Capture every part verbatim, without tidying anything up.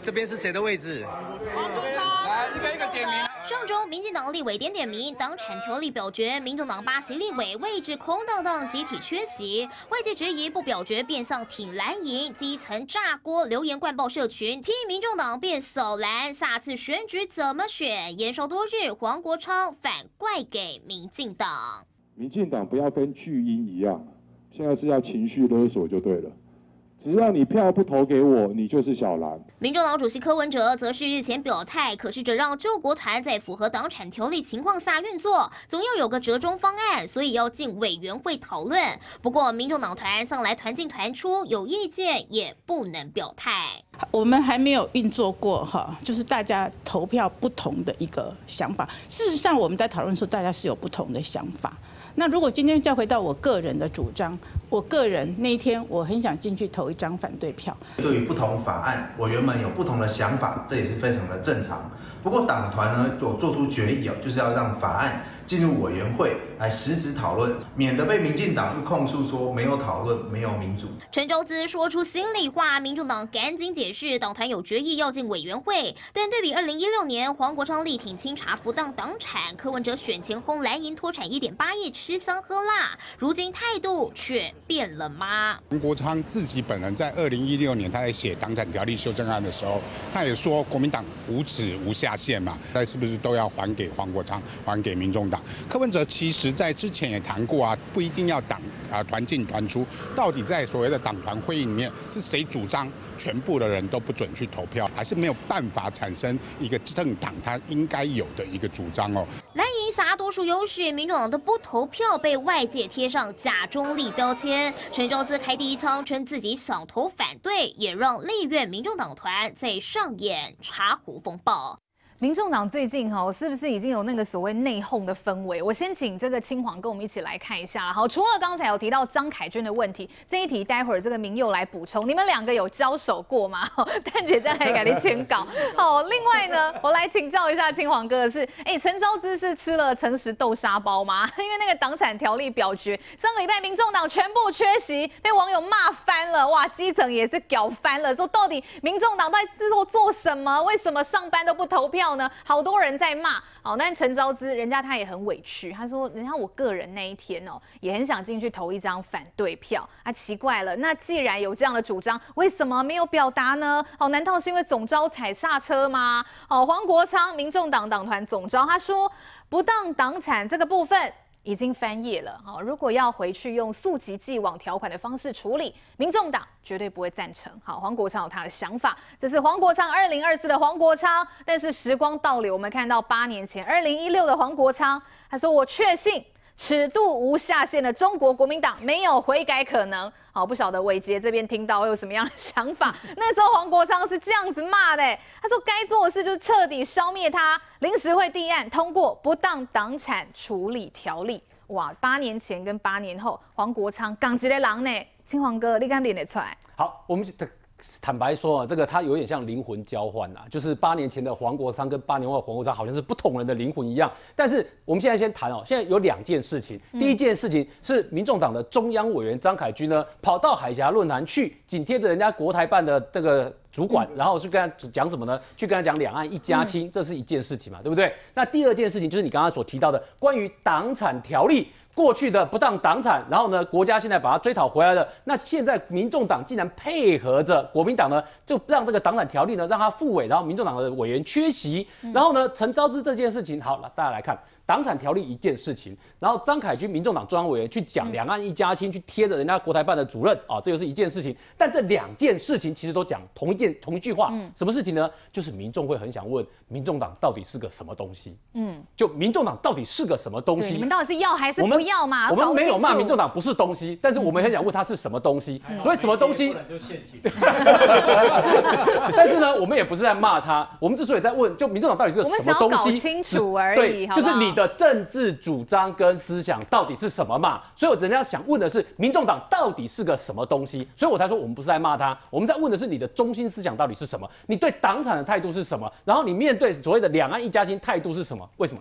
这边是谁的位置？ 来一个一个点名。 上周，民进党立委点点名，党产条例表决，民众党八席立委位置空荡荡，集体缺席。外界质疑不表决变相挺蓝营，基层炸锅，留言灌爆社群，批民众党变扫蓝，下次选举怎么选？延烧多日，黄国昌反怪给民进党。 民进党不要跟巨婴一样，现在是要情绪勒索就对了。 只要你票不投给我，你就是小蓝。 民众党主席柯文哲则是日前表态，可是这让救国团在符合党产条例情况下运作，总要有个折中方案，所以要进委员会讨论。不过，民众党团向来团进团出，有意见也不能表态。 我们还没有运作过哈，就是大家投票不同的一个想法。事实上，我们在讨论的时候，大家是有不同的想法。 那如果今天再回到我个人的主张，我个人那一天我很想进去投一张反对票。 对于不同法案，委员们有不同的想法，这也是非常的正常。不过党团呢，有做出决议哦，就是要让法案进入委员会来实质讨论，免得被民进党又控诉说没有讨论、没有民主。 陈昭姿说出心里话，民众党赶紧解释，党团有决议要进委员会。但对比二零一六年黄国昌力挺清查不当党产，柯文哲选前轰蓝营脱产一点八亿，吃香喝辣，如今态度却变了吗？ 黄国昌自己本人在二零一六年他在写党产条例修正案的时候，他也说国民党无耻无下限嘛，那是不是都要还给黄国昌，还给民众党？ 柯文哲其实在之前也谈过啊，不一定要党啊团进团出，到底在所谓的党团会议里面是谁主张全部的人都不准去投票，还是没有办法产生一个政党它应该有的一个主张哦？ 蓝营挟多数优势，民众党的不投票被外界贴上假中立标签。陈昭姿开第一枪，称自己想投反对，也让立院民众党团在上演茶壶风暴。 民众党最近哈，是不是已经有那个所谓内讧的氛围？我先请这个青黄跟我们一起来看一下。好，除了刚才有提到张凯君的问题，这一题待会儿这个明佑来补充。你们两个有交手过吗？蛋姐再来给你签稿。好，另外呢，我来请教一下青黄哥的是，哎，陈昭姿是吃了诚实豆沙包吗？因为那个党产条例表决，上个礼拜民众党全部缺席，被网友骂翻了，哇，基层也是屌翻了，说到底民众党在做做什么？为什么上班都不投票？ 呢，好多人在骂，好，但陈昭姿人家他也很委屈，他说，人家我个人那一天哦，也很想进去投一张反对票啊，奇怪了，那既然有这样的主张，为什么没有表达呢？哦，难道是因为总召踩刹车吗？哦，黄国昌，民众党党团总召，他说不当党产这个部分。 已经翻页了，好，如果要回去用溯及既往条款的方式处理，民众党绝对不会赞成。好，黄国昌有他的想法，这是黄国昌二零二四的黄国昌，但是时光倒流，我们看到八年前二零一六的黄国昌，他说我确信尺度无下限的中国国民党没有悔改可能。好，不晓得伟杰这边听到有什么样的想法？那时候黄国昌是这样子骂的，他说该做的事就是彻底消灭他。临时会提案通过不当党产处理条例。哇，八年前跟八年后，黄国昌港籍的狼呢？青黄哥，你敢练得出来？ 好，我们坦白说啊，这个他有点像灵魂交换啊，就是八年前的黄国昌跟八年后的黄国昌好像是不同人的灵魂一样。但是我们现在先谈哦，现在有两件事情。第一件事情是民众党的中央委员张凯君呢，跑到海峡论坛去紧贴着人家国台办的这个主管，然后去跟他讲什么呢？去跟他讲两岸一家亲，这是一件事情嘛，对不对？那第二件事情就是你刚刚所提到的关于党产条例。 过去的不当党产，然后呢，国家现在把它追讨回来了。那现在民众党竟然配合着国民党呢，就让这个党产条例呢让它复委，然后民众党的委员缺席。然后呢，陈昭姿这件事情，好，大家来看。 党产条例一件事情，然后张凯君民众党中央委员去讲两岸一家亲，去贴着人家国台办的主任啊，这又是一件事情。但这两件事情其实都讲同一件同一句话，嗯、什么事情呢？就是民众会很想问，民众党到底是个什么东西？嗯，就民众党到底是个什么东西？ 你们到底是要还是不要嘛？ 我们没有骂民众党不是东西，但是我们很想问它是什么东西。嗯、所以什么东西？就陷阱。但是呢，我们也不是在骂他，我们之所以在问，就民众党到底是个什么东西？ 我们想要搞清楚而已， 对， 好不好就是你。 的政治主张跟思想到底是什么嘛？所以我人家想问的是，民众党到底是个什么东西？所以我才说我们不是在骂他，我们在问的是你的中心思想到底是什么？你对党产的态度是什么？然后你面对所谓的两岸一家亲态度是什么？为什么？来，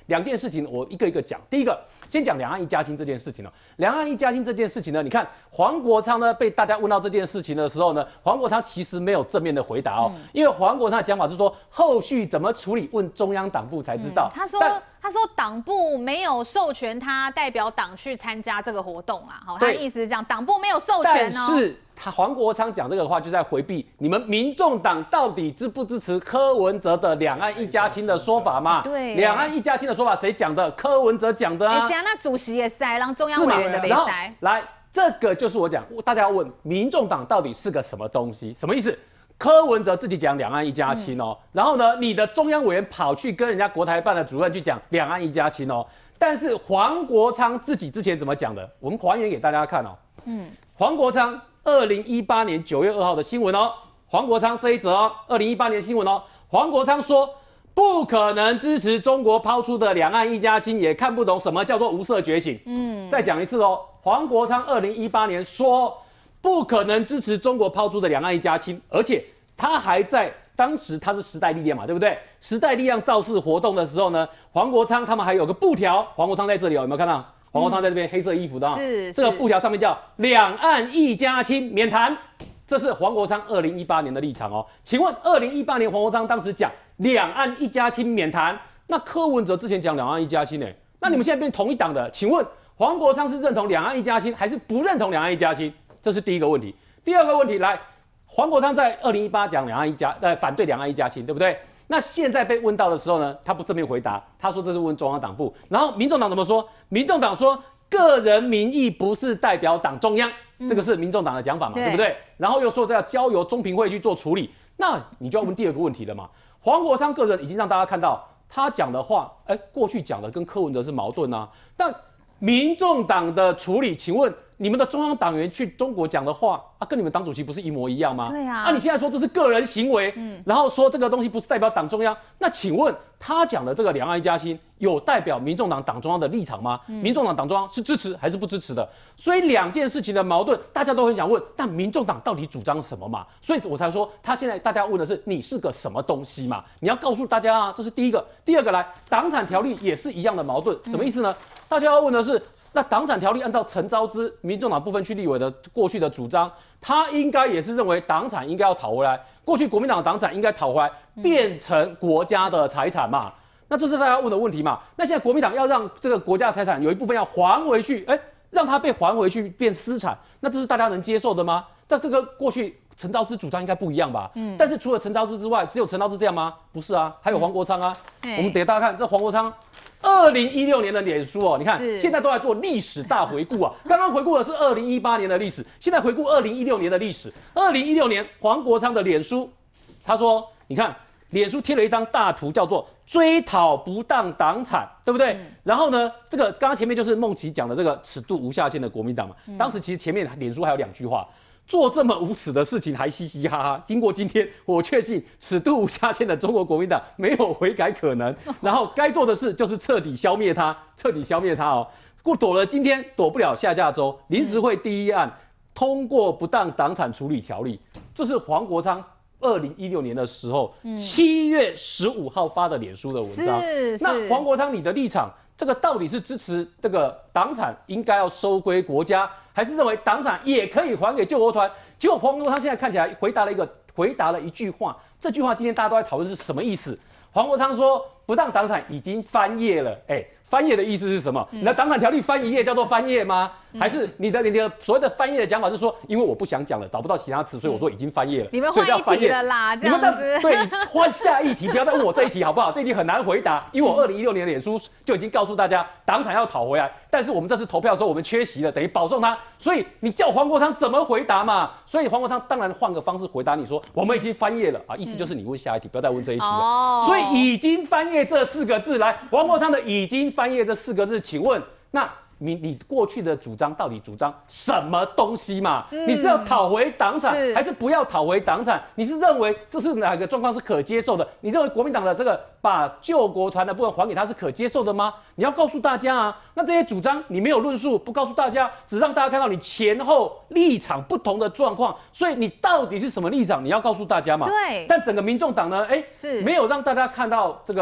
两件事情我一个一个讲。第一个，先讲两岸一家亲这件事情哦。两岸一家亲这件事情呢，你看黄国昌呢被大家问到这件事情的时候呢，黄国昌其实没有正面的回答哦，嗯、因为黄国昌的讲法是说后续怎么处理，问中央党部才知道。 嗯、他说他说党部没有授权他代表党去参加这个活动啦，好，他的意思是这样，党部没有授权哦。 但是他黄国昌讲这个话就在回避你们民众党到底支不支持柯文哲的两岸一家亲的说法嘛？ 对， 两岸一家亲的说法谁讲的？柯文哲讲的啊。 哎，那主席也塞，让中央委员的被塞。 来，这个就是我讲，大家要问民众党到底是个什么东西？什么意思？柯文哲自己讲两岸一家亲哦，嗯、然后呢，你的中央委员跑去跟人家国台办的主任去讲两岸一家亲哦，但是黄国昌自己之前怎么讲的？我们还原给大家看哦。嗯，黄国昌二零一八年九月二号的新闻哦，黄国昌这一则哦，二零一八年新闻哦，黄国昌说不可能支持中国抛出的两岸一家亲，也看不懂什么叫做无色觉醒。嗯，再讲一次哦，黄国昌二零一八年说。不可能支持中国抛出的两岸一家亲，而且他还在当时他是时代力量嘛，对不对？时代力量造势活动的时候呢，黄国昌他们还有个布条，黄国昌在这里哦，有没有看到？黄国昌在这边黑色衣服的、哦， 是这个布条上面叫两岸一家亲免谈，这是黄国昌二零一八年的立场哦。请问二零一八年黄国昌当时讲两岸一家亲免谈，那柯文哲之前讲两岸一家亲呢？那你们现在变同一党的，请问黄国昌是认同两岸一家亲，还是不认同两岸一家亲？这是第一个问题。第二个问题，来，黄国昌在二零一八讲两岸一家，呃，反对两岸一家亲，对不对？那现在被问到的时候呢，他不正面回答，他说这是问中央党部。然后民众党怎么说？民众党说个人民意不是代表党中央，嗯、这个是民众党的讲法嘛，对, 对不对？然后又说这要交由中评会去做处理。那你就要问第二个问题了嘛？黄国昌个人已经让大家看到他讲的话，哎，过去讲的跟柯文哲是矛盾啊。但民众党的处理，请问？你们的中央党员去中国讲的话啊，跟你们党主席不是一模一样吗？ 对啊。 啊，你现在说这是个人行为，嗯，然后说这个东西不是代表党中央，那请问他讲的这个两岸一家亲有代表民众党党中央的立场吗？嗯、民众党党中央是支持还是不支持的？所以两件事情的矛盾，大家都很想问，但民众党到底主张什么嘛？所以我才说，他现在大家问的是你是个什么东西嘛？你要告诉大家啊，这是第一个。第二个来，党产条例也是一样的矛盾，什么意思呢？嗯、大家要问的是。那党产条例按照陈昭姿民众党部分区立委的过去的主张，他应该也是认为党产应该要讨回来，过去国民党的党产应该讨回来，变成国家的财产嘛。那这是大家问的问题嘛。那现在国民党要让这个国家财产有一部分要还回去，哎，让它被还回去变私产，那这是大家能接受的吗？但这个过去陈昭姿主张应该不一样吧？嗯。但是除了陈昭姿之外，只有陈昭姿这样吗？不是啊，还有黄国昌啊。嗯、我们给大家看这黄国昌。二零一六年的脸书哦，你看现在都在做历史大回顾啊。刚刚回顾的是二零一八年的历史，现在回顾二零一六年的历史。二零一六年黄国昌的脸书，他说：“你看，脸书贴了一张大图，叫做追讨不当党产，对不对？嗯、然后呢，这个刚刚前面就是孟琪讲的这个尺度无下限的国民党嘛。嗯、当时其实前面脸书还有两句话。”做这么无耻的事情还嘻嘻哈哈，经过今天，我确信尺度无下限的中国国民党没有悔改可能。然后该做的事就是彻底消灭它，彻底消灭它哦。过躲了今天，躲不了下下周。临时会第一案通过不当党产处理条例，这是黄国昌二零一六年的时候七、嗯、月十五号发的脸书的文章。 是是。 那黄国昌你的立场？这个到底是支持这个党产应该要收归国家，还是认为党产也可以还给救国团？结果黄国昌现在看起来回答了一个回答了一句话，这句话今天大家都在讨论是什么意思？黄国昌说不当党产已经翻页了，哎、欸。翻页的意思是什么？嗯、你的党产条例翻一页叫做翻页吗？嗯、还是你的你的所谓的翻页的讲法是说，因为我不想讲了，找不到其他词，所以我说已经翻页了。 你们换一题了啦，这样子。 对，换下一题，不要再问我这一题好不好？这一题很难回答，因为我二零一六年的脸书就已经告诉大家，党产要讨回来，但是我们这次投票的时候我们缺席了，等于保送他，所以你叫黄国昌怎么回答嘛？所以黄国昌当然换个方式回答你说，我们已经翻页了啊，意思就是你问下一题，不要再问这一题了。哦、所以已经翻页这四个字，来，黄国昌的已经翻页这四个字。请问，那你你过去的主张到底主张什么东西嘛？嗯、你是要讨回党产，还是不要讨回党产？你是认为这是哪个状况是可接受的？你认为国民党的这个把救国团的部分还给他是可接受的吗？你要告诉大家啊！那这些主张你没有论述，不告诉大家，只让大家看到你前后立场不同的状况，所以你到底是什么立场？你要告诉大家嘛。 对。 但整个民众党呢，哎、欸，是没有让大家看到这个。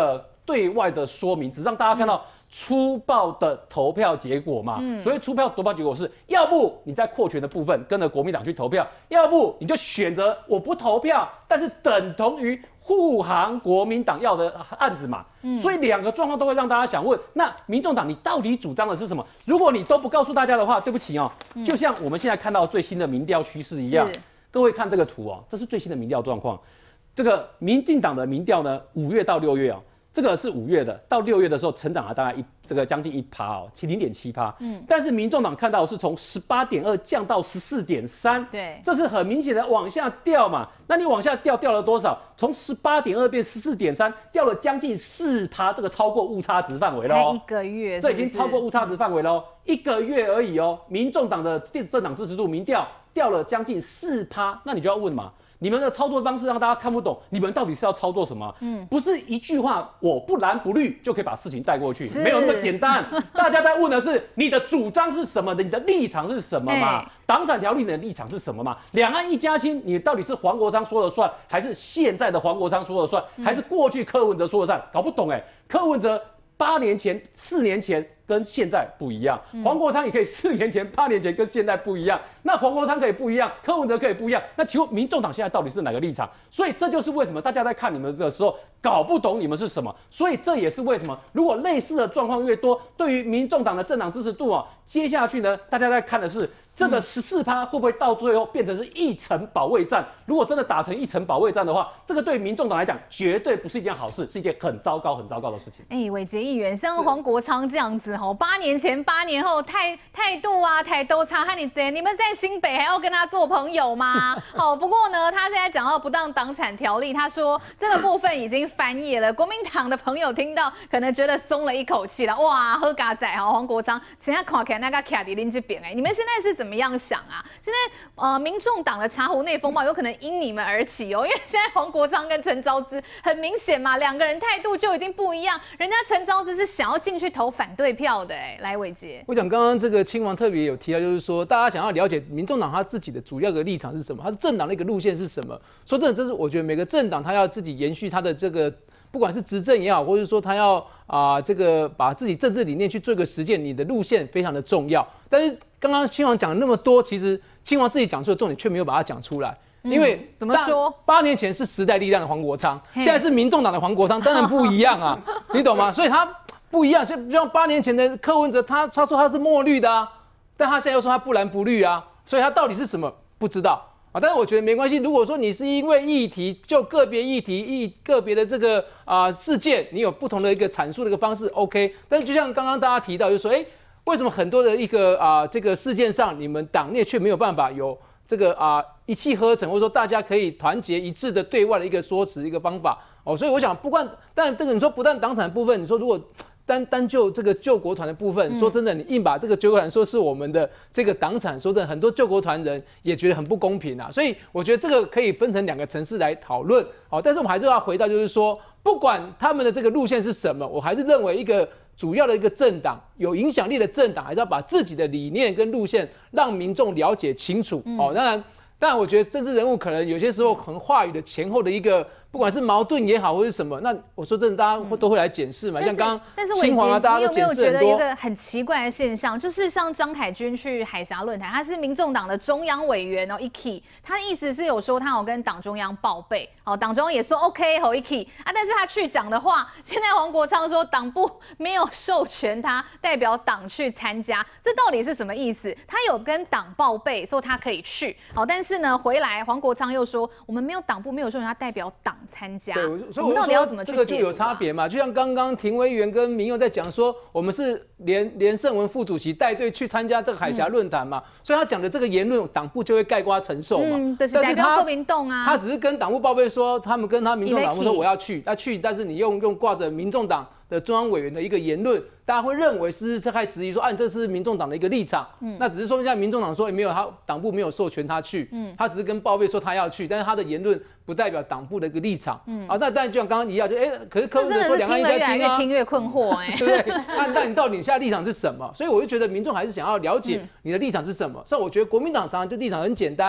对外的说明，只让大家看到粗暴的投票结果嘛。嗯、所以粗暴投票结果是，要不你在扩权的部分跟着国民党去投票，要不你就选择我不投票，但是等同于护航国民党要的案子嘛。嗯、所以两个状况都会让大家想问，那民众党你到底主张的是什么？如果你都不告诉大家的话，对不起哦，嗯、就像我们现在看到最新的民调趋势一样，各位看这个图哦，这是最新的民调状况。这个民进党的民调呢，五月到六月哦，这个是五月的，到六月的时候成长了大概一这个将近一趴哦，七零点七趴。嗯，但是民众党看到是从十八点二降到十四点三， 对， 这是很明显的往下掉嘛。那你往下掉掉了多少？从十八点二变十四点三，掉了将近四趴，这个超过误差值范围喽。 才一个月是不是， 这已经超过误差值范围喽，嗯、一个月而已哦。民众党的政党支持度民调掉了将近四趴，那你就要问嘛。你们的操作方式让大家看不懂，你们到底是要操作什么？嗯，不是一句话我不蓝不绿就可以把事情带过去，没有那么简单。大家在问的是你的主张是什么的，你的立场是什么嘛？党产条例的立场是什么嘛？两岸一家亲，你到底是黄国昌说了算，还是现在的黄国昌说了算，还是过去柯文哲说了算？搞不懂哎、欸，柯文哲八年前、四年前跟现在不一样，黄国昌也可以四年前、八年前跟现在不一样。那黄国昌可以不一样，柯文哲可以不一样。那请问民众党现在到底是哪个立场？所以这就是为什么大家在看你们的时候搞不懂你们是什么。所以这也是为什么，如果类似的状况越多，对于民众党的政党支持度啊，接下去呢，大家在看的是这个十四趴会不会到最后变成是一层保卫战？如果真的打成一层保卫战的话，这个对民众党来讲绝对不是一件好事，是一件很糟糕、很糟糕的事情。 哎，伟杰议员，像黄国昌这样子吼，八年前、八年后态态度啊、态度差和你这，你们在新北还要跟他做朋友吗？好，不过呢，他现在讲到不当党产条例，他说这个部分已经翻页了。国民党的朋友听到可能觉得松了一口气了，哇，喝嘎仔哈，黄国昌现在看起来那个卡迪林这边哎，你们现在是怎么样想啊？现在呃，民众党的茶壶内风暴有可能因你们而起哦，因为现在黄国昌跟陈昭姿很明显嘛，两个人态度就已经不一样，人家陈昭姿是想要进去投反对票的哎，来伟杰， 我想刚刚这个亲王特别有提到，就是说大家想要了解民众党他自己的主要的立场是什么，他是政党的一个路线是什么。说真的，这是我觉得每个政党他要自己延续他的这个，不管是执政也好，或者说他要啊、呃、这个把自己政治理念去做一个实践，你的路线非常的重要。但是刚刚亲王讲了那么多，其实亲王自己讲出的重点却没有把它讲出来。因为、嗯、 怎么说？ 八年前是时代力量的黄国昌，现在是民众党的黄国昌，当然不一样啊，你懂吗？所以他不一样，就像八年前的柯文哲，他他说他是墨绿的啊，但他现在又说他不蓝不绿啊，所以他到底是什么不知道啊。但是我觉得没关系，如果说你是因为议题就个别议题、议个别的这个啊、呃、事件，你有不同的一个阐述的一个方式 ，OK。但是就像刚刚大家提到，就说哎、欸，为什么很多的一个啊、呃、这个事件上，你们党内却没有办法有这个啊、呃、一气呵成，或者说大家可以团结一致的对外的一个说辞一个方法哦。所以我想，不管但这个你说不但党产部分，你说如果单单就这个救国团的部分，说真的，你硬把这个救国团说是我们的这个党产，说真的，很多救国团人也觉得很不公平啊。所以我觉得这个可以分成两个层次来讨论。好，但是我们还是要回到，就是说，不管他们的这个路线是什么，我还是认为一个主要的一个政党，有影响力的政党，还是要把自己的理念跟路线让民众了解清楚。哦，当然。当然，我觉得政治人物可能有些时候可能话语的前后的一个，不管是矛盾也好，或是什么，那我说真的，大家会都会来检视嘛。像刚刚清华啊，大家都检视很多。你有没有觉得一个很奇怪的现象，就是像张凯军去海峡论坛，他是民众党的中央委员哦 ，一 k 他的意思是有说他有跟党中央报备，哦，党中央也说 OK 吼 一 k 啊，但是他去讲的话，现在黄国昌说党部没有授权他代表党去参加，这到底是什么意思？他有跟党报备说他可以去，好，但是呢回来黄国昌又说我们没有党部没有授权他代表党参加， 对，所以我们到底要怎么去解读、啊？ 这个就有差别嘛，就像刚刚庭委员跟民佑在讲说，我们是连连胜文副主席带队去参加这个海峡论坛嘛，嗯、所以他讲的这个言论，党部就会概括承受嘛。 嗯，就是代表国民党啊， 他只是跟党部报备说，他们跟他民众党部说我要去，他去，但是你用用挂着民众党的中央委员的一个言论，大家会认为是这开质疑说，啊，这是民众党的一个立场。嗯，那只是说人家民众党说也没有，他党部没有授权他去，嗯，他只是跟报备说他要去，但是他的言论不代表党部的一个立场。嗯，啊，那但就像刚刚一样，就哎、欸，可是柯文哲说两岸一家亲啊， 越听越困惑哎、欸， 对不对？那那你到底你现在立场是什么？所以我就觉得民众还是想要了解你的立场是什么。所以我觉得国民党常常就立场很简单。我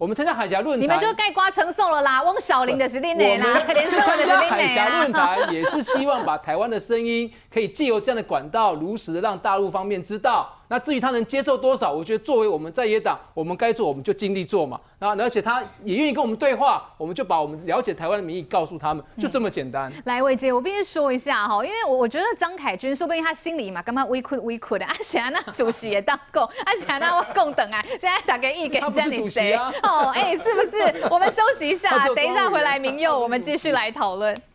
我们参加海峡论坛， 你们就盖瓜承受了啦，汪小玲的是另内啦，连胜的是另海内峡论啦。 坛也是希望把台湾的声音可以借由这样的管道，如实的让大陆方面知道。那至于他能接受多少，我觉得作为我们在野党，我们该做我们就尽力做嘛。然后而且他也愿意跟我们对话，我们就把我们了解台湾的民意告诉他们，就这么简单。 嗯、来，伟杰，我必须说一下哈，因为我我觉得张凯军说不定他心里嘛，干嘛微困微困的，啊，想那主席也当够，啊，想那我共等啊，现在打个意给这里谁？哦，哎、欸，是不是？我们休息一下，等一下回来民佑，我们继续来讨论。